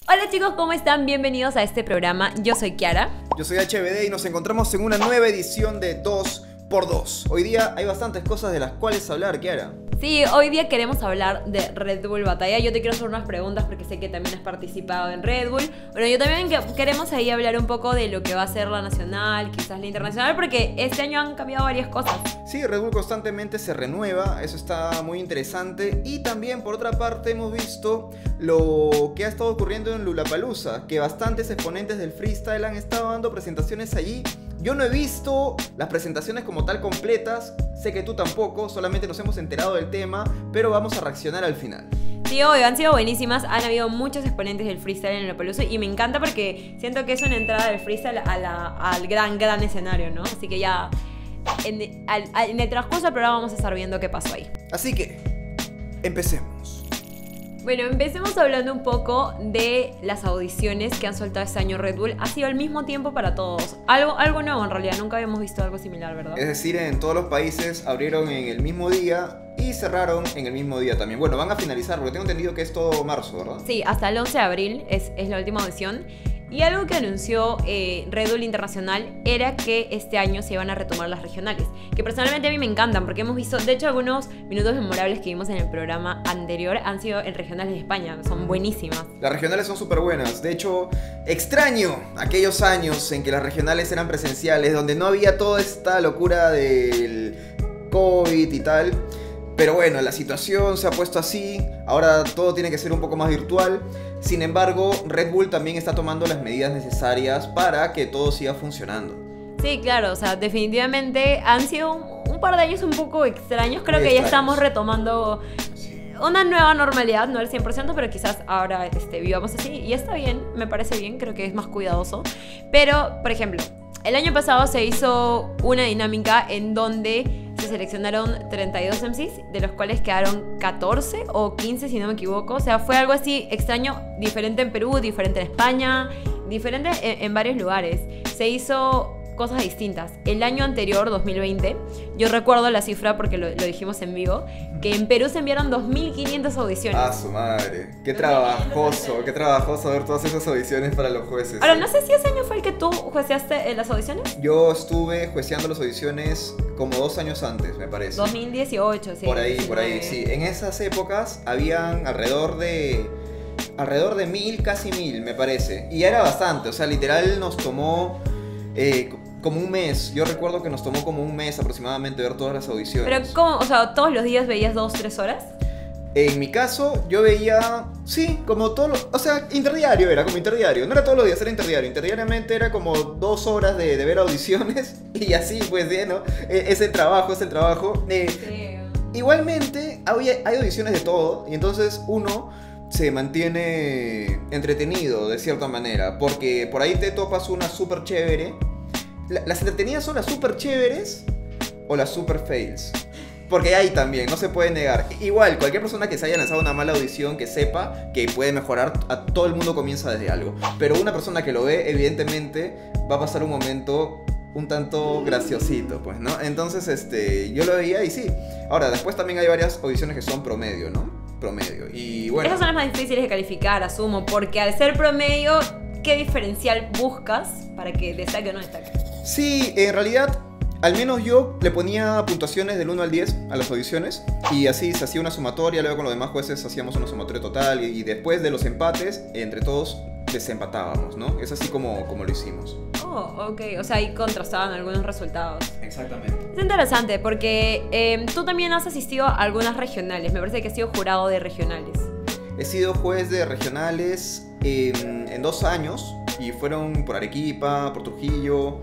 Hola chicos, ¿cómo están? Bienvenidos a este programa. Yo soy Kiara. Yo soy HBD y nos encontramos en una nueva edición de 2x2. Hoy día hay bastantes cosas de las cuales hablar, Kiara. Sí, hoy día queremos hablar de Red Bull Batalla. Yo te quiero hacer unas preguntas porque sé que también has participado en Red Bull. Bueno, yo también queremos ahí hablar un poco de lo que va a ser la nacional, quizás la internacional, porque este año han cambiado varias cosas. Sí, Red Bull constantemente se renueva, eso está muy interesante. Y también, por otra parte, hemos visto lo que ha estado ocurriendo en Lollapalooza, que bastantes exponentes del freestyle han estado dando presentaciones allí. Yo no he visto las presentaciones como tal completas, sé que tú tampoco, solamente nos hemos enterado del tema, pero vamos a reaccionar al final. Sí, obvio, han sido buenísimas, han habido muchos exponentes del freestyle en Lollapalooza y me encanta porque siento que es una entrada del freestyle al gran escenario, ¿no? Así que ya en el transcurso del programa vamos a estar viendo qué pasó ahí. Así que, empecemos. Bueno, empecemos hablando un poco de las audiciones que han soltado este año Red Bull. Ha sido al mismo tiempo para todos. Algo nuevo en realidad, nunca habíamos visto algo similar, ¿verdad? Es decir, en todos los países abrieron en el mismo día y cerraron en el mismo día también. Bueno, van a finalizar, porque tengo entendido que es todo marzo, ¿verdad? Sí, hasta el 11 de abril es la última audición. Y algo que anunció Red Bull Internacional era que este año se iban a retomar las regionales, que personalmente a mí me encantan porque hemos visto, de hecho algunos minutos memorables que vimos en el programa anterior han sido en regionales de España, son buenísimas. Las regionales son súper buenas, de hecho extraño aquellos años en que las regionales eran presenciales, donde no había toda esta locura del COVID y tal. Pero bueno, la situación se ha puesto así, ahora todo tiene que ser un poco más virtual. Sin embargo, Red Bull también está tomando las medidas necesarias para que todo siga funcionando. Sí, claro, o sea, definitivamente han sido un par de años un poco extraños. Creo que ya estamos retomando una nueva normalidad, no al 100%, pero quizás ahora vivamos así. Y está bien, me parece bien, creo que es más cuidadoso. Pero, por ejemplo, el año pasado se hizo una dinámica en donde se seleccionaron 32 MCs, de los cuales quedaron 14 o 15 si no me equivoco. O sea, fue algo así extraño, diferente en Perú, diferente en España, diferente en varios lugares. Se hizo cosas distintas. El año anterior, 2020, yo recuerdo la cifra porque lo dijimos en vivo, que en Perú se enviaron 2.500 audiciones. ¡Ah, su madre! ¡Qué trabajoso ver todas esas audiciones para los jueces! Ahora, no sé si ese año fue el que tú jueceaste en las audiciones. Yo estuve jueceando las audiciones como 2 años antes, me parece. 2018, sí. Por ahí, sí. En esas épocas habían alrededor de 1000, casi 1000, me parece. Y era bastante, o sea, literal nos tomó como un mes. Yo recuerdo que nos tomó como un mes aproximadamente ver todas las audiciones. Pero ¿cómo? O sea, ¿todos los días veías 2-3 horas? En mi caso, yo veía, sí, como o sea, interdiario era, como interdiario. No era todos los días, era interdiario. Interdiariamente era como 2 horas de ver audiciones. Y así, pues, ¿no? Es el trabajo. Sí. Igualmente, hay audiciones de todo. Y entonces uno se mantiene entretenido, de cierta manera. Porque por ahí te topas una súper chévere. Las entretenidas son las súper chéveres o las súper fails. Porque hay también, no se puede negar. Igual, cualquier persona que se haya lanzado una mala audición, que sepa que puede mejorar, a todo el mundo comienza desde algo. Pero una persona que lo ve, evidentemente, va a pasar un momento un tanto graciosito, pues, ¿no? Entonces, yo lo veía y sí. Ahora, después también hay varias audiciones que son promedio, ¿no? Promedio. Y bueno. Esas son las más difíciles de calificar, asumo, porque al ser promedio, ¿qué diferencial buscas para que destaque o no destaque? Sí, en realidad, al menos yo le ponía puntuaciones del 1 al 10 a las audiciones y así se hacía una sumatoria, luego con los demás jueces hacíamos una sumatoria total y después de los empates, entre todos desempatábamos, ¿no? Es así como lo hicimos. Oh, ok, o sea, ahí contrastaban algunos resultados. Exactamente. Es interesante porque tú también has asistido a algunas regionales, me parece que has sido jurado de regionales. He sido juez de regionales en 2 años y fueron por Arequipa, por Trujillo.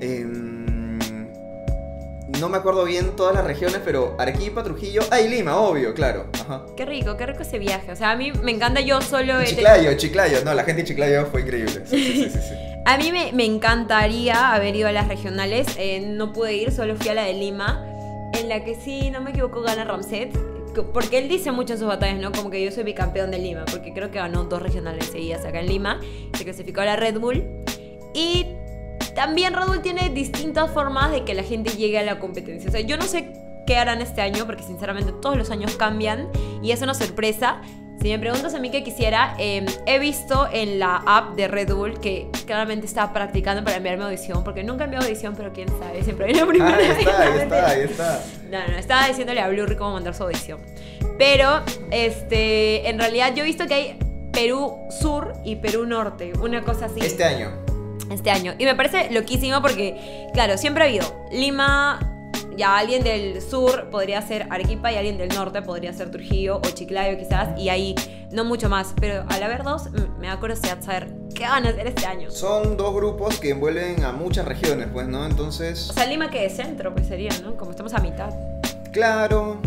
No me acuerdo bien todas las regiones, pero Arequipa, Trujillo... y Lima, obvio, claro. Ajá. Qué rico ese viaje. O sea, a mí me encanta, yo solo... Chiclayo. No, la gente de Chiclayo fue increíble. Sí. A mí me encantaría haber ido a las regionales. No pude ir, solo fui a la de Lima, en la que sí, no me equivoco, gana Ramset. Porque él dice mucho en sus batallas, ¿no? Como que yo soy bicampeón de Lima, porque creo que ganó 2 regionales seguidas acá en Lima. Se clasificó a la Red Bull. Y también Red Bull tiene distintas formas de que la gente llegue a la competencia. O sea, yo no sé qué harán este año, porque sinceramente todos los años cambian y es una sorpresa. Si me preguntas a mí qué quisiera, he visto en la app de Red Bull que claramente estaba practicando para enviarme audición, porque nunca he enviado audición, pero quién sabe, siempre viene la primera vez. Ahí está. No, estaba diciéndole a Blurry cómo mandar su audición. Pero, en realidad yo he visto que hay Perú Sur y Perú Norte, una cosa así. Este año. Y me parece loquísimo porque, claro, siempre ha habido Lima, ya alguien del sur podría ser Arequipa y alguien del norte podría ser Trujillo o Chiclayo quizás, y ahí no mucho más. Pero al haber dos, me da curiosidad saber qué van a hacer este año. Son dos grupos que envuelven a muchas regiones, pues, ¿no? Entonces... O sea, Lima que es centro, pues sería, ¿no? Como estamos a mitad. Claro.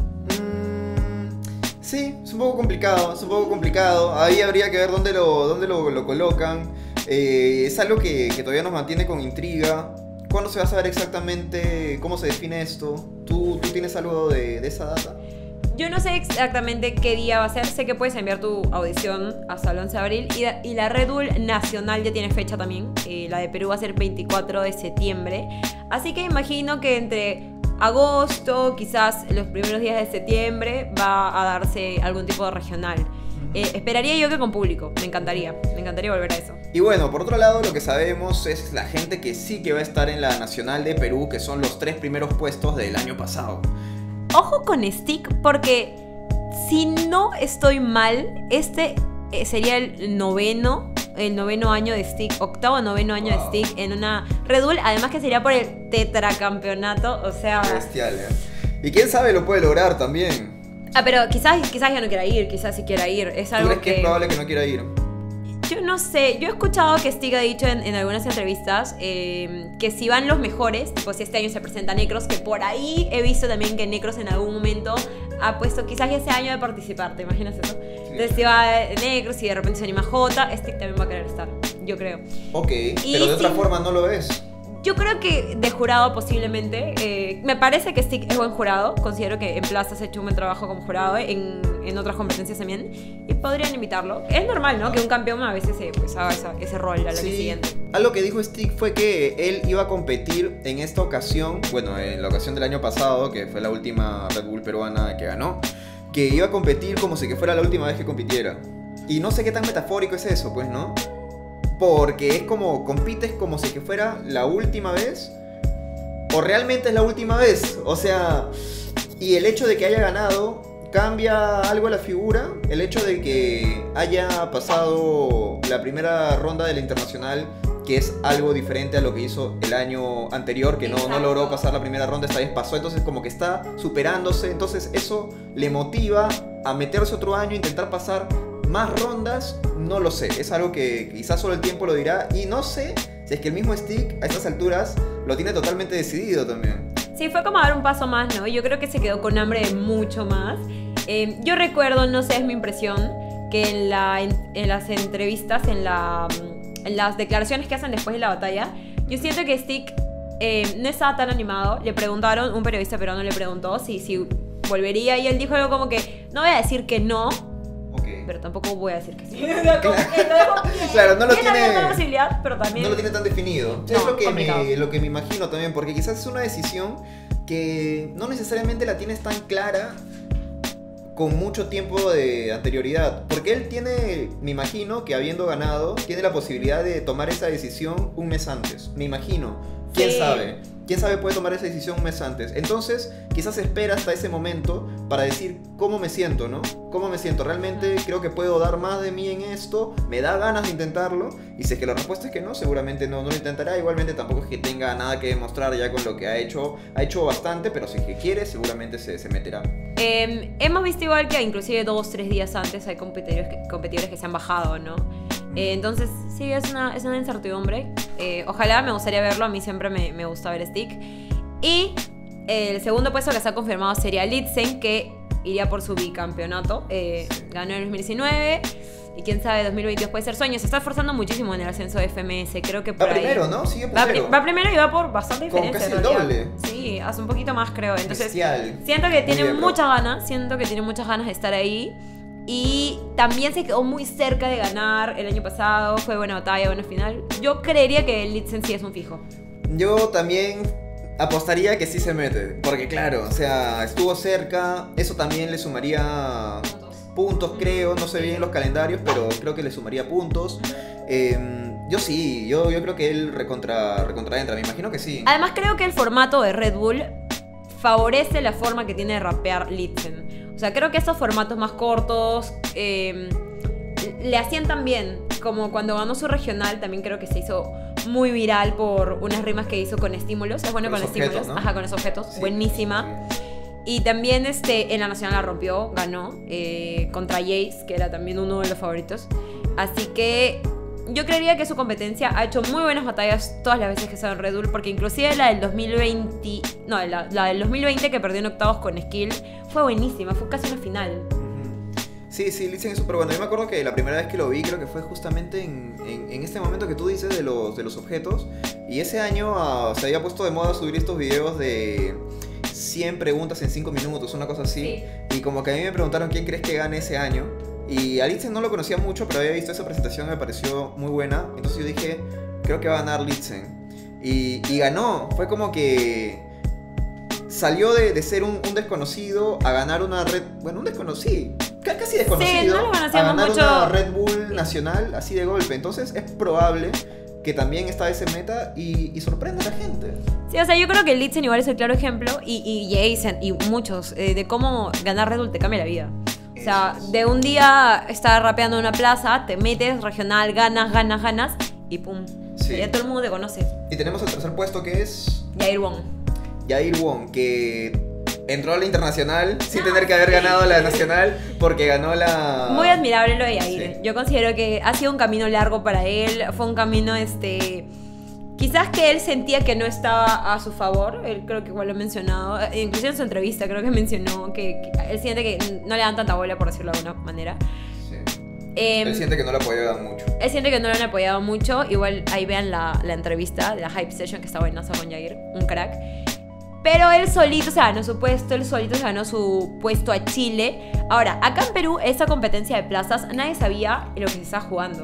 Sí, es un poco complicado. Ahí habría que ver dónde lo colocan. Es algo que todavía nos mantiene con intriga. ¿Cuándo se va a saber exactamente cómo se define esto? ¿Tú tienes algo de esa data? Yo no sé exactamente qué día va a ser. Sé que puedes enviar tu audición hasta el 11 de abril. Y la Red Bull Nacional ya tiene fecha también. La de Perú va a ser 24 de septiembre. Así que imagino que entre agosto, quizás los primeros días de septiembre, va a darse algún tipo de regional. Esperaría yo que con público. Me encantaría volver a eso. Y bueno, por otro lado, lo que sabemos es la gente que sí que va a estar en la Nacional de Perú, que son los 3 primeros puestos del año pasado. Ojo con Stick, porque si no estoy mal, sería el noveno año de Stick, noveno año de Stick en una Red Bull, además que sería por el tetracampeonato, o sea... Bestial, Y quién sabe lo puede lograr también. Pero quizás ya no quiera ir, quizás sí quiera ir. Es algo ¿Tú crees que es probable que no quiera ir? Yo no sé, yo he escuchado que Stick ha dicho en algunas entrevistas que si van los mejores, tipo si este año se presenta Necros, que por ahí he visto también que Necros en algún momento ha puesto quizás ese año de participar, ¿te imaginas eso? Sí. Entonces si va Necros y de repente se anima J, Stick también va a querer estar, yo creo. Ok, pero de otra forma no lo ves. Yo creo que de jurado posiblemente. Me parece que Stick es buen jurado. Considero que en Plaza has hecho un buen trabajo como jurado, en otras competencias también. Y podrían invitarlo. Es normal, ¿no? Que un campeón a veces pues, haga ese rol al año siguiente. Algo que dijo Stick fue que él iba a competir en esta ocasión. Bueno, en la ocasión del año pasado, que fue la última Red Bull peruana que ganó. Que iba a competir como si que fuera la última vez que compitiera. Y no sé qué tan metafórico es eso, pues, ¿no? Porque es como, compites como si que fuera la última vez, o realmente es la última vez. O sea, y el hecho de que haya ganado cambia algo a la figura. El hecho de que haya pasado la primera ronda de la internacional, que es algo diferente a lo que hizo el año anterior, que no logró pasar la primera ronda, esta vez pasó, entonces como que está superándose. Entonces eso le motiva a meterse otro año, intentar pasar más rondas. No lo sé, es algo que quizás solo el tiempo lo dirá. Y no sé si es que el mismo Stick a estas alturas lo tiene totalmente decidido también. Sí, fue como dar un paso más, ¿no? Yo creo que se quedó con hambre de mucho más. Yo recuerdo, no sé, es mi impresión, que en las entrevistas, en las declaraciones que hacen después de la batalla, yo siento que Stick no estaba tan animado. Le preguntaron, un periodista peruano le preguntó si volvería, y él dijo algo como que no voy a decir que no, pero tampoco voy a decir que sí. Claro, no lo tiene una posibilidad, pero también no lo tiene tan definido. No, es lo que me imagino también, porque quizás es una decisión que no necesariamente la tienes tan clara con mucho tiempo de anterioridad, porque él tiene, me imagino que habiendo ganado, tiene la posibilidad de tomar esa decisión un mes antes, me imagino. ¿Quién sabe? ¿Quién sabe puede tomar esa decisión un mes antes? Entonces, quizás espera hasta ese momento para decir cómo me siento, ¿no? ¿Cómo me siento? Realmente creo que puedo dar más de mí en esto, me da ganas de intentarlo, y si es que la respuesta es que no, seguramente no lo intentará. Igualmente tampoco es que tenga nada que demostrar ya con lo que ha hecho bastante, pero si es que quiere, seguramente se meterá. Hemos visto igual que inclusive 2-3 días antes hay competidores que se han bajado, ¿no? Entonces sí, es una incertidumbre. Ojalá, me gustaría verlo. A mí siempre me gusta ver Stick. Y el segundo puesto que se ha confirmado sería Litzen, que iría por su bicampeonato. Ganó en 2019 y quién sabe, 2022 puede ser sueño. Se está esforzando muchísimo en el ascenso de FMS. Creo que por va ahí primero, ¿no? Sigue primero. Va primero y va por bastante diferencia. Casi el doble. Sí, hace un poquito más, creo. Entonces Bestial. siento que tiene muchas ganas de estar ahí. Y también se quedó muy cerca de ganar el año pasado. Fue buena batalla, buena final. Yo creería que el Litzen sí es un fijo. Yo también apostaría que sí se mete, porque claro, o sea, estuvo cerca. Eso también le sumaría puntos, creo, no sé bien los calendarios, pero creo que le sumaría puntos. Yo sí, yo creo que él recontra entra, me imagino que sí. Además creo que el formato de Red Bull favorece la forma que tiene de rapear Litzen. O sea, creo que esos formatos más cortos le asientan bien. Como cuando ganó su regional, también creo que se hizo muy viral por unas rimas que hizo con estímulos. Es bueno con estímulos, objetos, ¿no? Ajá, con esos objetos, sí, buenísima. Sí. Y también en la nacional la rompió, ganó contra Jace, que era también uno de los favoritos. Así que yo creería que su competencia ha hecho muy buenas batallas todas las veces que estado en Red Bull, porque inclusive la del 2020, no, la del 2020 que perdió en octavos con Skill fue buenísima, fue casi una final. Sí, Litzen es súper bueno. Yo me acuerdo que la primera vez que lo vi, creo que fue justamente en este momento que tú dices de los objetos. Y ese año se había puesto de moda subir estos videos de 100 preguntas en 5 minutos, una cosa así. Sí. Y como que a mí me preguntaron quién crees que gane ese año. Y a Litzen no lo conocía mucho, pero había visto esa presentación y me pareció muy buena. Entonces yo dije, creo que va a ganar Litzen. Y ganó. Fue como que salió de ser un desconocido a ganar una red... Bueno, un desconocido. Casi desconocido. Sí, no lo a ganar mucho. Una Red Bull nacional así de golpe. Entonces es probable que también está ese meta y sorprenda a la gente. Sí, o sea, yo creo que Litzen igual es el claro ejemplo y Jason y muchos de cómo ganar Red Bull te cambia la vida. O sea, de un día estar rapeando en una plaza, te metes regional, ganas y pum. Sí. Ya todo el mundo te conoce. Y tenemos el tercer puesto que es Yair Wong. Yair Wong, que entró a la internacional sin tener que haber ganado la nacional porque ganó la... Muy admirable lo de Yair. Sí. Yo considero que ha sido un camino largo para él. Fue un camino, quizás que él sentía que no estaba a su favor. Él creo que igual lo ha mencionado. Incluso en su entrevista creo que mencionó que él siente que no le dan tanta bola, por decirlo de alguna manera. Sí. Él siente que no lo apoyaban mucho. Él siente que no lo han apoyado mucho. Igual ahí vean la entrevista de la Hype Session que está buenaza con Yair. Un crack. Pero él solito se ganó su puesto, él solito se ganó su puesto a Chile. Ahora, acá en Perú, esa competencia de plazas, nadie sabía lo que se estaba jugando.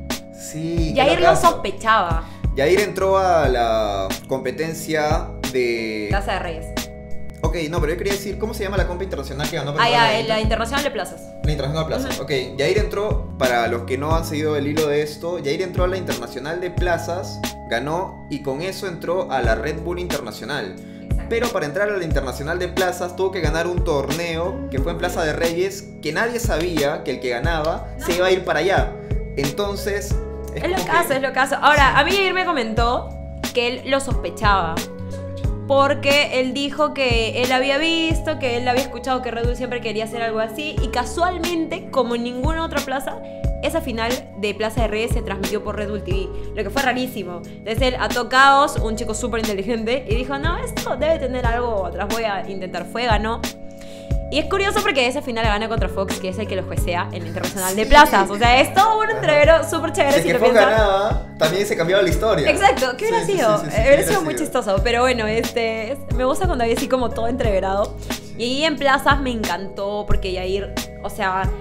Sí. Yair lo sospechaba. Yair entró a la competencia de... Plaza de Reyes. Ok, no, pero yo quería decir, ¿cómo se llama la compa internacional que ganó? La Internacional de Plazas. La Internacional de Plazas, ok. Yair entró, para los que no han seguido el hilo de esto, Yair entró a la Internacional de Plazas, ganó y con eso entró a la Red Bull Internacional. Pero para entrar a la Internacional de Plazas tuvo que ganar un torneo que fue en Plaza de Reyes, que nadie sabía que el que ganaba se iba a ir para allá. Entonces... Es lo caso. Ahora, a mí Yair me comentó que él lo sospechaba. Porque él dijo que él había visto, que él había escuchado que Red Bull siempre quería hacer algo así. Y casualmente, como en ninguna otra plaza, esa final de Plaza de Reyes se transmitió por Red Bull TV, lo que fue rarísimo. Entonces él ató caos, un chico súper inteligente, y dijo, no, esto debe tener algo atrás, voy a intentar. Ganó. Y es curioso porque esa final la gana contra Fox, que es el que lo juecea en el Internacional de Plazas. O sea, es todo un entrevero súper chévere. Si que Fox ganaba, también se cambiaba la historia. Exacto, ¿qué hubiera sido? Hubiera sido muy chistoso. Pero bueno, me gusta cuando había así como todo entreverado. Y ahí en Plazas me encantó porque Yair, o sea...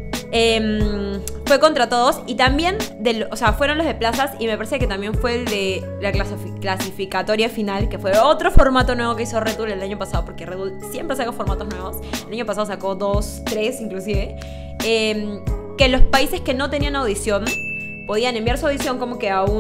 fue contra todos y también fueron los de plazas y me parece que también fue el de la clasificatoria final, que fue otro formato nuevo que hizo Red Bull el año pasado, porque Red Bull siempre saca formatos nuevos. El año pasado sacó 2, 3 inclusive, que los países que no tenían audición podían enviar su audición como que a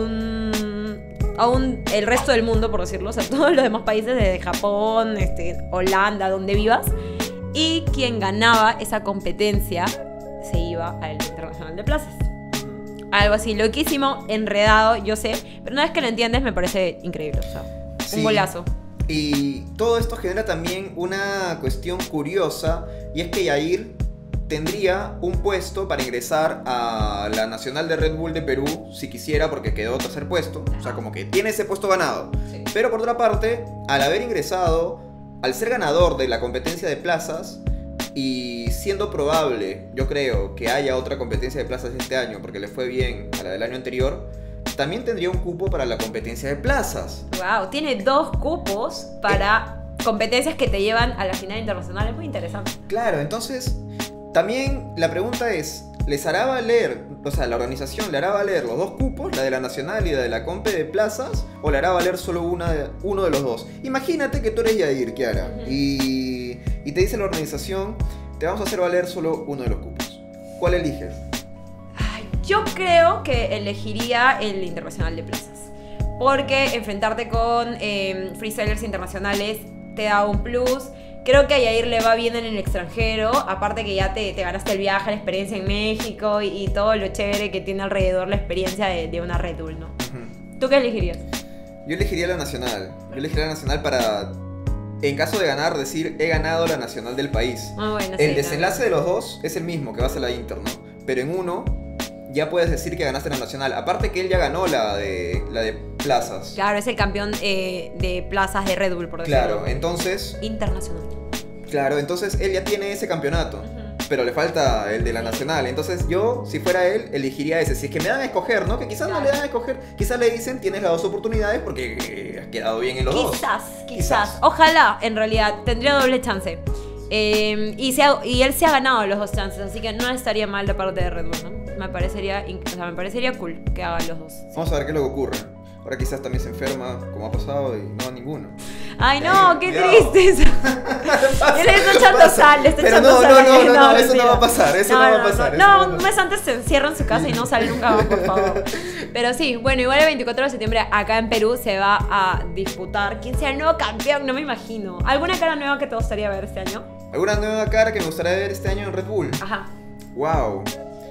el resto del mundo, por decirlo, o sea, todos los demás países, desde Japón, Holanda, donde vivas, y quien ganaba esa competencia se iba al Internacional de Plazas. Algo así loquísimo, enredado, yo sé, pero una vez que lo entiendes me parece increíble, o sea, un golazo. Y todo esto genera también una cuestión curiosa, y es que Yair tendría un puesto para ingresar a la Nacional de Red Bull de Perú si quisiera, porque quedó tercer puesto. O sea, como que tiene ese puesto ganado. Sí. Pero por otra parte, al haber ingresado, al ser ganador de la competencia de plazas, y siendo probable, yo creo, que haya otra competencia de plazas este año, porque le fue bien a la del año anterior, también tendría un cupo para la competencia de plazas. Wow, tiene 2 cupos para competencias que te llevan a la final internacional. Es muy interesante. Claro, entonces, también la pregunta es, ¿les hará valer, o sea, la organización le hará valer los 2 cupos, la de la nacional y la de la compe de plazas, o le hará valer solo uno de los 2? Imagínate que tú eres Yair, Kiara, y te dice la organización, te vamos a hacer valer solo uno de los cupos. ¿cuál eliges? Ay, yo creo que elegiría el Internacional de Plazas. Porque enfrentarte con freestylers internacionales te da un plus. Creo que a Yair le va bien en el extranjero. Aparte que ya te ganaste el viaje, la experiencia en México y todo lo chévere que tiene alrededor la experiencia de una Red Bull, ¿no? ¿Tú qué elegirías? Yo elegiría la nacional. Yo elegiría la nacional para, en caso de ganar, decir he ganado la nacional del país. Bueno, el desenlace de los dos es el mismo, que va a ser la Inter, ¿no? Pero en uno ya puedes decir que ganaste la nacional. Aparte que él ya ganó la de plazas. Claro, es el campeón de plazas de Red Bull, por decirlo. Claro, entonces... Internacional. Claro, entonces él ya tiene ese campeonato. Pero le falta el de la nacional. Entonces yo, si fuera él, elegiría ese. Si es que me dan a escoger, ¿no? Que quizás no le dan a escoger. Quizás le dicen, tienes las dos oportunidades porque has quedado bien en los dos. Quizás. Ojalá, en realidad, tendría doble chance. Y él se ha ganado los dos chances, así que no estaría mal de parte de Red Bull, ¿no? Me parecería cool que hagan los dos. Vamos a ver qué es lo que ocurre. Ahora quizás también se enferma, como ha pasado, y no a ninguno. Ay, no, qué triste. Él está echando sal, Pero no, eso no va a pasar, eso no va a pasar. No, un mes antes se encierra en su casa y no sale nunca más, por favor. Pero sí, bueno, igual el 24 de septiembre acá en Perú se va a disputar quién sea el nuevo campeón, no me imagino. ¿Alguna cara nueva que te gustaría ver este año? ¿Alguna nueva cara que me gustaría ver este año en Red Bull? Ajá. Wow.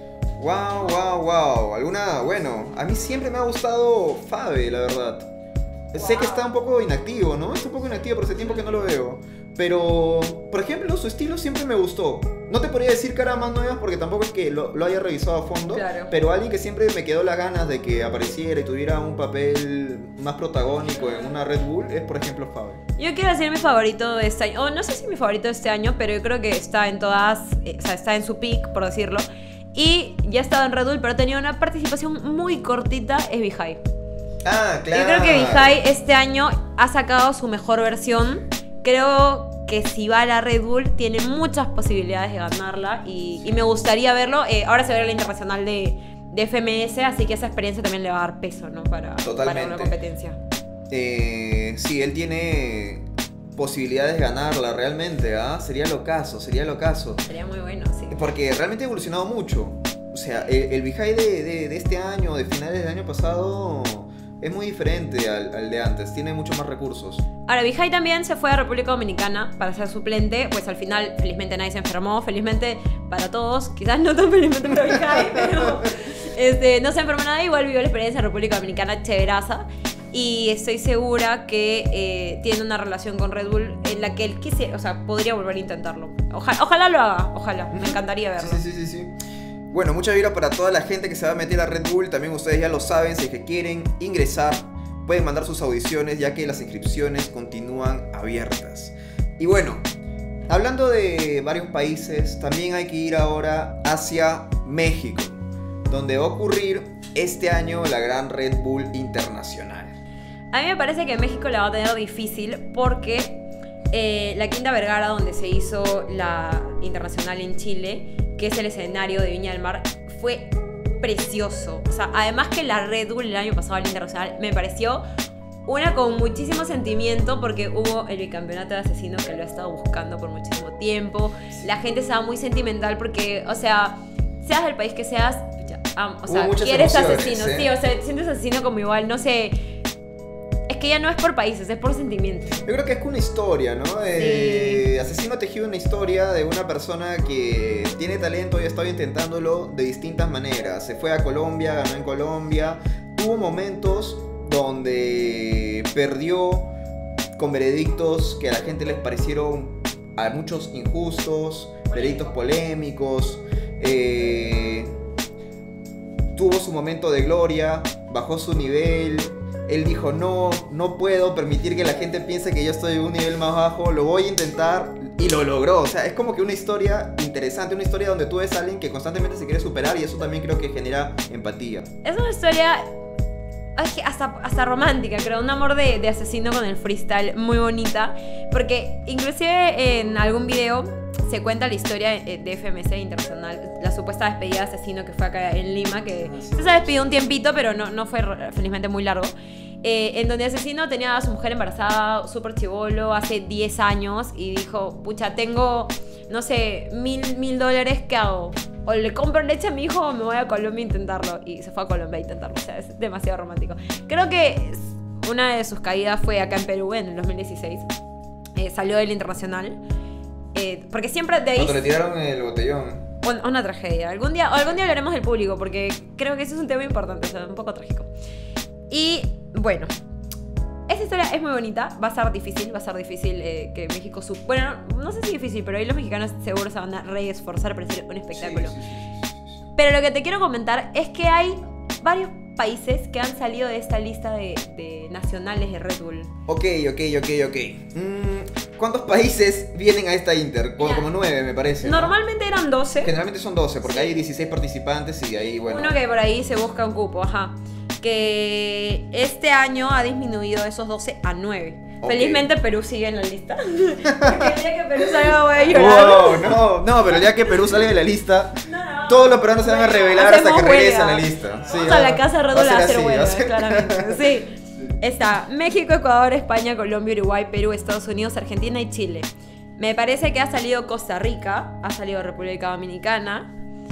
Bueno, a mí siempre me ha gustado Fabe, la verdad. Sé que está un poco inactivo, ¿no? Está un poco inactivo, pero hace tiempo que no lo veo. Pero, por ejemplo, su estilo siempre me gustó. No te podría decir caras más nuevas porque tampoco es que lo haya revisado a fondo. Claro. Pero alguien que siempre me quedó las ganas de que apareciera y tuviera un papel más protagónico en una Red Bull es, por ejemplo, Fabe. Yo quiero decir mi favorito de este año. O no sé si mi favorito de este año, pero yo creo que está en todas... o sea, está en su peak, por decirlo. Y ya ha estado en Red Bull, pero ha tenido una participación muy cortita, es Vijay. Ah, claro. Yo creo que Vijay este año ha sacado su mejor versión. Creo que si va a la Red Bull tiene muchas posibilidades de ganarla y me gustaría verlo. Ahora se ve la internacional de FMS, así que esa experiencia también le va a dar peso, ¿no? Para una competencia. Sí, él tiene posibilidades de ganarla realmente, ¿ah? Sería lo caso. Sería muy bueno, sí. Porque realmente ha evolucionado mucho. O sea, el Vijay de este año, de finales del año pasado, es muy diferente al de antes. Tiene muchos más recursos. Ahora, Vijay también se fue a República Dominicana para ser suplente. Pues al final, felizmente nadie se enfermó. Felizmente para todos. Quizás no tan felizmente para Vijay, pero no se enfermó nadie. Igual vivió la experiencia en República Dominicana chéveraza. Y estoy segura que tiene una relación con Red Bull en la que él quisiera, o sea, podría volver a intentarlo. Ojalá lo haga, ojalá. Me encantaría verlo. Sí. Bueno, mucha vibra para toda la gente que se va a meter a Red Bull. También ustedes ya lo saben, si es que quieren ingresar, pueden mandar sus audiciones ya que las inscripciones continúan abiertas. Y bueno, hablando de varios países, también hay que ir ahora hacia México, donde va a ocurrir este año la gran Red Bull Internacional. A mí me parece que México la va a tener difícil porque la Quinta Vergara, donde se hizo la Internacional en Chile, que es el escenario de Viña del Mar, fue precioso. O sea, además que la Red Bull el año pasado, la Internacional, me pareció una con muchísimo sentimiento porque hubo el bicampeonato de Asesino que lo he estado buscando por muchísimo tiempo. La gente estaba muy sentimental porque, o sea, seas del país que seas, o sea, quieres Asesino, sí, o sea, te sientes Asesino como igual, no sé. Es que ya no es por países, es por sentimientos. Yo creo que es una historia, ¿no? Sí. Asesino ha tejido una historia de una persona que tiene talento y ha estado intentándolo de distintas maneras. Se fue a Colombia, ganó en Colombia. Tuvo momentos donde perdió con veredictos que a la gente les parecieron a muchos injustos, veredictos polémicos. Tuvo su momento de gloria, bajó su nivel. Él dijo, no puedo permitir que la gente piense que yo estoy en un nivel más bajo, lo voy a intentar, y lo logró. O sea, es como que una historia interesante, una historia donde tú ves a alguien que constantemente se quiere superar, y eso también creo que genera empatía. Es una historia hasta romántica, creo, un amor de Asesino con el freestyle muy bonita, porque inclusive en algún video se cuenta la historia de FMS Internacional, la supuesta despedida de Asesino que fue acá en Lima, que se despidió un tiempito, pero no fue felizmente muy largo, en donde Asesino tenía a su mujer embarazada, súper chibolo, hace 10 años, y dijo, pucha, tengo, no sé, $1,000, ¿qué hago? o le compro leche a mi hijo o me voy a Colombia a intentarlo. Y se fue a Colombia a intentarlo, o sea, es demasiado romántico. Creo que una de sus caídas fue acá en Perú en el 2016. Salió del internacional. Porque siempre de ahí... Cuando le tiraron el botellón. Una tragedia. Algún día hablaremos del público, porque creo que eso es un tema importante, o sea, un poco trágico. Y bueno, esta historia es muy bonita. Va a ser difícil que México... Bueno, no sé si es difícil, pero ahí los mexicanos seguro se van a reesforzar para hacer un espectáculo. Sí. Pero lo que te quiero comentar es que hay varios países que han salido de esta lista de nacionales de Red Bull. Ok. ¿Cuántos países vienen a esta Inter? Como 9, me parece, ¿no? Normalmente eran 12. Generalmente son 12, porque Sí. hay 16 participantes y ahí, bueno... Uno que por ahí se busca un cupo, ajá. Que este año ha disminuido esos 12 a 9. Ok. Felizmente Perú sigue en la lista. Porque el día que Perú salga voy a llorar. Wow, no, pero el día que Perú sale de la lista, No. todos los peruanos se van a revelar hasta Hacemos que regrese a huelga. la lista. Sí, Vamos a la casa de Red Bull a hacer así, huelga, va a ser- claramente. Sí. Está México, Ecuador, España, Colombia, Uruguay, Perú, Estados Unidos, Argentina y Chile. Me parece que ha salido Costa Rica, ha salido República Dominicana,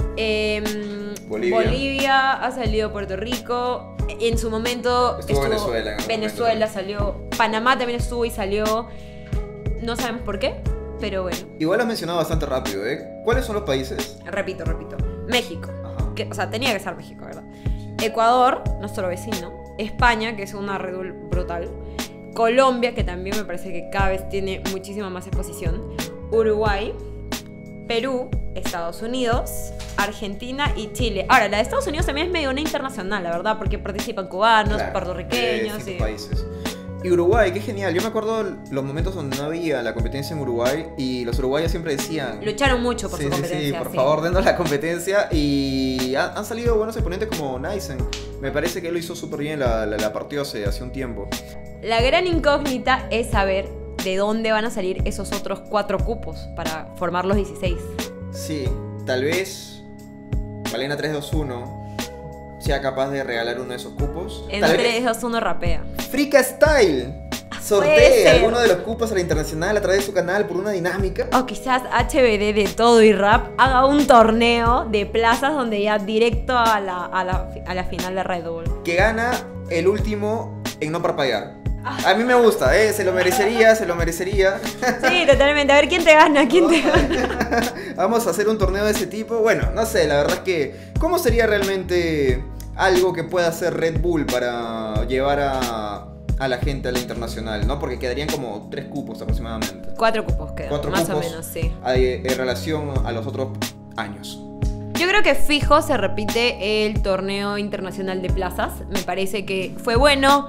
Bolivia, ha salido Puerto Rico, en su momento Estuvo Venezuela en algún Venezuela momento. salió, Panamá también estuvo y salió, no sabemos por qué, pero bueno, Igual lo has mencionado bastante rápido, ¿eh? ¿Cuáles son los países? repito, México, Ajá. o sea, tenía que ser México, ¿verdad? Ecuador, nuestro vecino, España, que es una Red Bull brutal, Colombia, que también me parece que cada vez tiene muchísima más exposición, Uruguay, Perú, Estados Unidos, Argentina y Chile. Ahora, la de Estados Unidos también es medio una internacional, la verdad, porque participan cubanos, Claro, puertorriqueños. cinco países. Y Uruguay, qué genial. Yo me acuerdo los momentos donde no había la competencia en Uruguay y los uruguayos siempre decían... Lucharon mucho por Sí, su sí, competencia. sí, por favor, denos la competencia. Y han salido buenos exponentes como Naisen. Me parece que él lo hizo súper bien, la partió hace un tiempo. La gran incógnita es saber de dónde van a salir esos otros 4 cupos para formar los 16. Sí, tal vez Valena 321 sea capaz de regalar uno de esos cupos. En Tal 3, 2, 1 rapea. Frika Style puede sortea ser. alguno de los cupos a la internacional a través de su canal por una dinámica. O quizás HBD de todo y rap haga un torneo de plazas donde ya directo a la final de Red Bull. Que gana el último en no parpadear. A mí me gusta, se lo merecería. Sí, totalmente. A ver quién te gana, Vamos a hacer un torneo de ese tipo. Bueno, no sé, la verdad es que... ¿Cómo sería realmente algo que pueda hacer Red Bull para llevar a la gente a la internacional, ¿no? Porque quedarían como 3 cupos aproximadamente. 4 cupos quedan, 4 más cupos o menos, sí. En relación a los otros años. Yo creo que fijo se repite el torneo internacional de plazas. Me parece que fue bueno.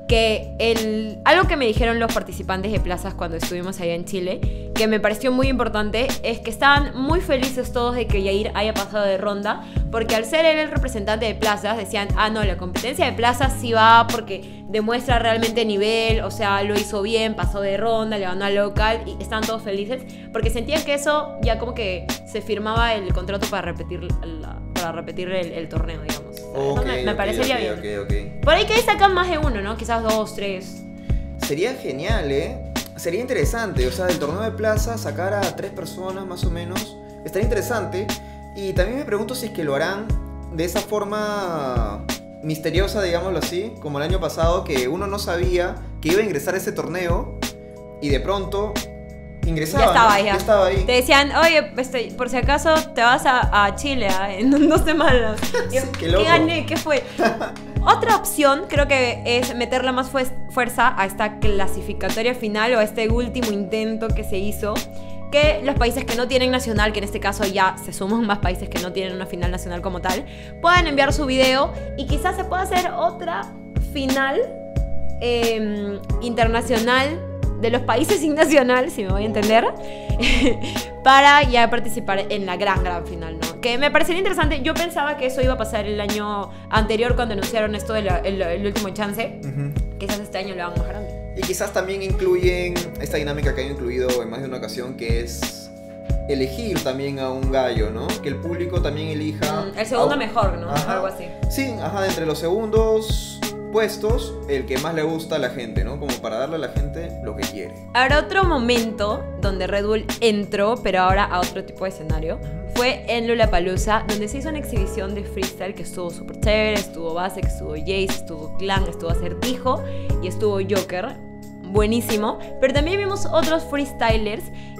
Algo que me dijeron los participantes de plazas cuando estuvimos allá en Chile, que me pareció muy importante, es que estaban muy felices todos de que Yair haya pasado de ronda, porque al ser él el representante de plazas, decían, no, la competencia de plazas sí va porque demuestra realmente nivel, o sea, lo hizo bien, pasó de ronda, le ganó al local, y estaban todos felices, porque sentían que eso ya como que se firmaba el contrato para repetir el torneo, digamos. Eso me parecería bien. Ok. Por ahí que sacan más de uno, ¿no? Quizás 2, 3. Sería genial, ¿eh? Sería interesante, o sea, del torneo de plaza sacar a 3 personas más o menos. Estaría interesante. Y también me pregunto si es que lo harán de esa forma misteriosa, digámoslo así, como el año pasado, que uno no sabía que iba a ingresar a ese torneo y de pronto ingresaba. Ya estaba, ¿no? ya. Estaba ahí. Te decían, oye, por si acaso te vas a Chile en 2 semanas. Y yo, Sí, qué ¿qué loco. gané? ¿Qué fue? Otra opción creo que es meterle más fuerza a esta clasificatoria final o a este último intento que se hizo. Que los países que no tienen nacional, que en este caso ya se suman más países que no tienen una final nacional como tal, puedan enviar su video y quizás se pueda hacer otra final internacional de los países sin nacional, si me voy a entender, para ya participar en la gran final, ¿no? Que me parecería interesante. Yo pensaba que eso iba a pasar el año anterior cuando anunciaron esto del el último chance. Ujú. Quizás este año lo hagan más grande. Y quizás también incluyen esta dinámica que han incluido en más de una ocasión, que es elegir también a un gallo, ¿no? Que el público también elija... El segundo a- mejor, ¿no? Ajá. Algo así. Sí, entre los segundos puestos, el que más le gusta a la gente, ¿no? Como para darle a la gente lo que quiere. Ahora, otro momento donde Red Bull entró, pero ahora a otro tipo de escenario, fue en Lollapalooza, donde se hizo una exhibición de freestyle que estuvo súper chévere. Estuvo Base, estuvo Jace, estuvo Clan, estuvo Acertijo y estuvo Joker. Buenísimo. Pero también vimos otros freestylers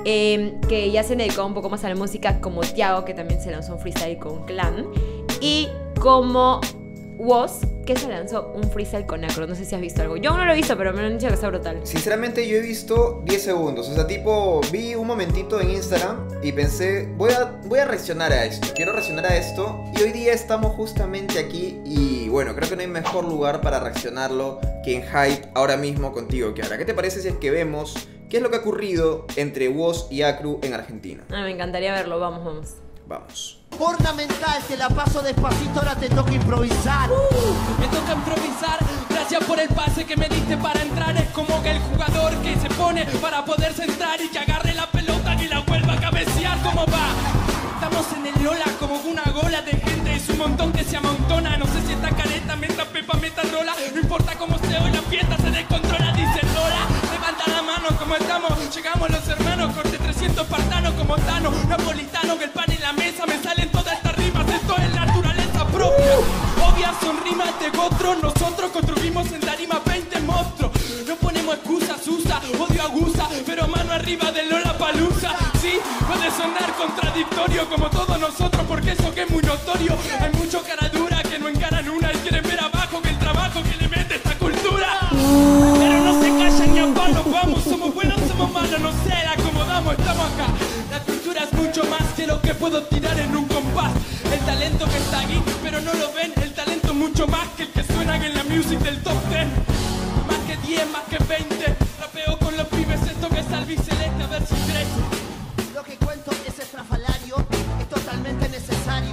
que ya se han dedicado un poco más a la música, como Tiago, que también se lanzó un freestyle con Clan, y como Woz, que se lanzó un freestyle con Acro. No sé si has visto algo. Yo no lo he visto, pero me han dicho que está brutal. Sinceramente yo he visto 10 segundos. O sea, tipo, vi un momentito en Instagram y pensé, voy a reaccionar a esto. Quiero reaccionar a esto. Y hoy día estamos justamente aquí. Y bueno, creo que no hay mejor lugar para reaccionarlo que en Hype ahora mismo contigo, Kiara. ¿Qué te parece si es que vemos qué es lo que ha ocurrido entre Woz y Acru en Argentina? Me encantaría verlo. Vamos. Vamos. Ornamental, te la paso despacito, ahora te toca improvisar. Me toca improvisar, gracias por el pase que me diste para entrar. Es como que el jugador que se pone para poder centrar y que agarre la pelota y la vuelva a cabecear. ¿Cómo va? Estamos en el Lola como una gola de gente, es un montón que se amontona. No sé si esta careta, meta pepa, meta rola. No importa cómo sea hoy la fiesta se descontrola. Dice Lola, levanta la mano como estamos. Llegamos los hermanos, corte 300 espartanos como Tano. Napolitano, que el pan en la mesa, me salen todas estas rimas. Esto es naturaleza propia. Obvias son rimas de otros, nosotros construimos en tarima 20 monstruos. No ponemos excusas, usa, odio aguza, pero mano arriba de Lollapalooza. Sí, puede sonar contradictorio como todos nosotros, porque eso que es muy notorio. Hay mucho cara dura que no encaran una y quieren ver abajo que el trabajo que le mete esta cultura. Pero no se callan ni a palos, vamos, somos buenos, somos malos, no sé, la acomodamos, estamos acá. La cultura es mucho más que lo que puedo tirar en un compás. El talento que está aquí, pero no lo ven, el talento es mucho más que el que suena en la music del top 10. Más que 10, más que 20, rapeo con los pibes, esto que es Albi Celeste, a ver si crece. Lo que cuento es estrafalario, es totalmente necesario.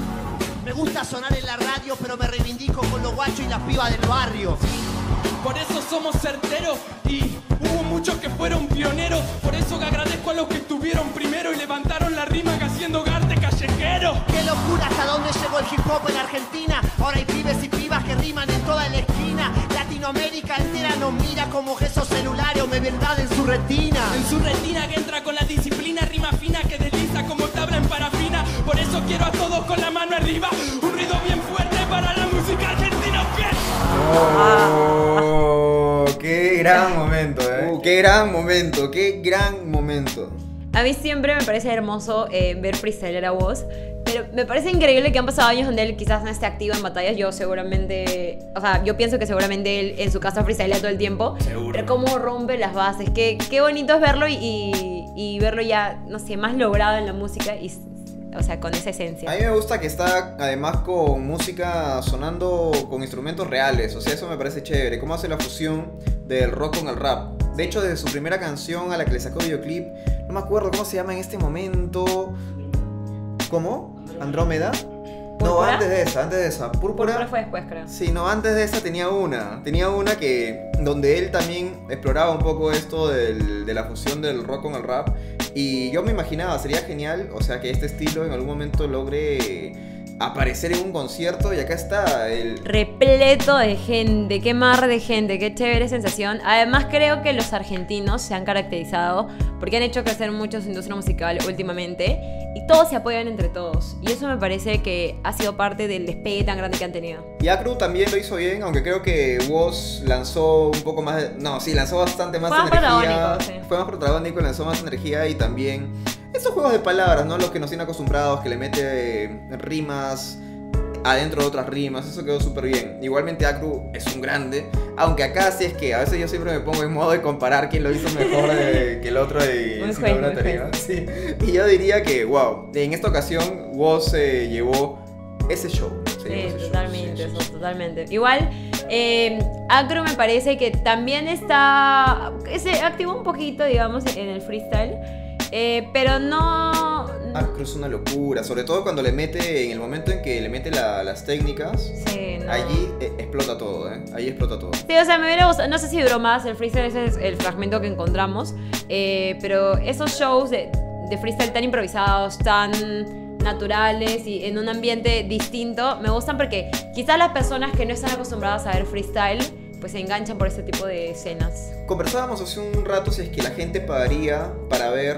Me gusta sonar en la radio, pero me reivindico con los guachos y las pibas del barrio. Por eso somos certeros y hubo muchos que fueron pioneros. Por eso que agradezco a los que estuvieron primero y levantaron la rima haciendo garte callejero. Qué locura hasta dónde llegó el hip hop en Argentina. Ahora hay pibes y pibas que riman en toda la esquina. Latinoamérica entera nos mira como Jesús celular o me verdad en su retina. En su retina que entra con la disciplina, rima fina que desliza como tabla en parafina. Por eso quiero a todos con la mano arriba. Un ruido bien fuerte para la música argentina, ¿qué? Oh, qué gran momento, qué gran momento, qué gran momento. A mí siempre me parece hermoso ver freestyler a Woz, pero me parece increíble que han pasado años donde él quizás no esté activo en batallas. Yo pienso que seguramente él en su casa freestylea todo el tiempo. Seguro. Pero cómo rompe las bases, qué bonito es verlo y verlo ya, no sé, más logrado en la música y, o sea, con esa esencia. A mí me gusta que está además con música sonando con instrumentos reales, o sea, eso me parece chévere. Cómo hace la fusión del rock con el rap. De hecho, desde su primera canción a la que le sacó videoclip, no me acuerdo cómo se llama en este momento. ¿Cómo? ¿Andrómeda? No, ¿Púrpura? antes de esa. Púrpura fue después, creo. Sí, no, antes de esa tenía una que donde él también exploraba un poco esto de la fusión del rock con el rap. Y yo me imaginaba, sería genial, o sea, que este estilo en algún momento logre aparecer en un concierto. Y acá está el... Repleto de gente, qué mar de gente, qué chévere sensación. Además creo que los argentinos se han caracterizado porque han hecho crecer mucho su industria musical últimamente y todos se apoyan entre todos. Y eso me parece que ha sido parte del despegue tan grande que han tenido. Y Acru también lo hizo bien, aunque creo que Woz lanzó un poco más lanzó bastante más Fue más energía. protagónico, sí. Fue más protagónico, lanzó más energía y también esos juegos de palabras, ¿no? Los que nos tienen acostumbrados, que le mete rimas adentro de otras rimas, eso quedó súper bien. Igualmente Acru es un grande, aunque acá sí es que a veces yo siempre me pongo en modo de comparar quién lo hizo mejor que el otro y Muy sin juez, ninguna muy tarea. Sí. Y yo diría que, wow, en esta ocasión Woz se llevó ese show. Se llevó ese show. Totalmente, Sí, sí, eso, sí. totalmente. Igual, Acru me parece que también se activó un poquito, digamos, en el freestyle, pero no... Acru es una locura, sobre todo cuando le mete, en el momento en que le mete las técnicas, Sí, no. allí explota todo, ahí explota todo. Sí, o sea, me hubiera gustado, no sé si duró más el freestyle, ese es el fragmento que encontramos, pero esos shows de freestyle tan improvisados, tan naturales y en un ambiente distinto, me gustan porque quizás las personas que no están acostumbradas a ver freestyle, pues se enganchan por este tipo de escenas. Conversábamos hace un rato si es que la gente pagaría para ver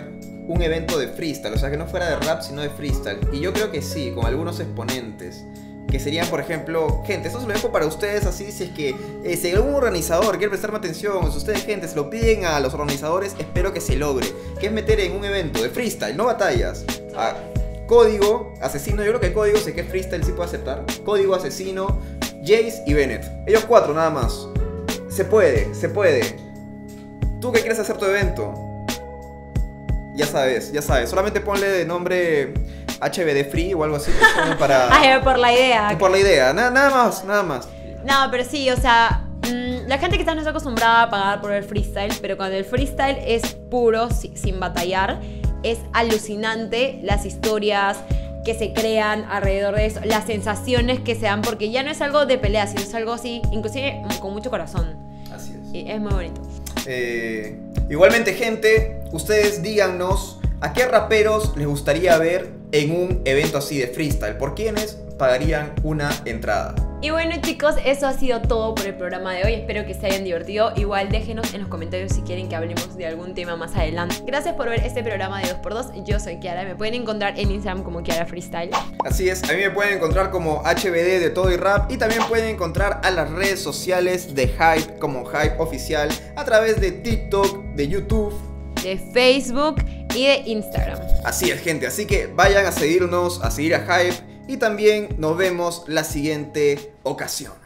un evento de freestyle, o sea, que no fuera de rap, sino de freestyle. Y yo creo que sí, con algunos exponentes. Que serían, por ejemplo, gente, esto se lo dejo para ustedes así, si es que si algún organizador quiere prestarme atención, si ustedes, gente, se lo piden a los organizadores, espero que se logre. Que es meter en un evento de freestyle, no batallas, a Código, Asesino, yo creo que Código, sé que freestyle sí puede aceptar. Código, Asesino, Jace y Bennett. Ellos 4 nada más. Se puede, se puede. ¿Tú qué quieres hacer tu evento? Ya sabes, solamente ponle de nombre HBD Free o algo así. Como para... Ay, por la idea. Por la idea, nada más. No, pero sí, o sea, la gente quizás no está acostumbrada a pagar por el freestyle, pero cuando el freestyle es puro, sin batallar, es alucinante las historias que se crean alrededor de eso, las sensaciones que se dan, porque ya no es algo de pelea, sino es algo así, inclusive con mucho corazón. Así es. Y es muy bonito. Igualmente, gente, ustedes díganos a qué raperos les gustaría ver en un evento así de freestyle. ¿Por quiénes pagarían una entrada? Y bueno, chicos, eso ha sido todo por el programa de hoy. Espero que se hayan divertido. Igual déjenos en los comentarios si quieren que hablemos de algún tema más adelante. Gracias por ver este programa de 2x2. Yo soy Kiara. Me pueden encontrar en Instagram como Kiara Freestyle. Así es, a mí me pueden encontrar como HBD de Todo y Rap. Y también pueden encontrar a las redes sociales de Hype como Hype Oficial a través de TikTok, de YouTube, de Facebook y de Instagram. Así es, gente, así que vayan a seguirnos, a seguir a Hype y también nos vemos la siguiente ocasión.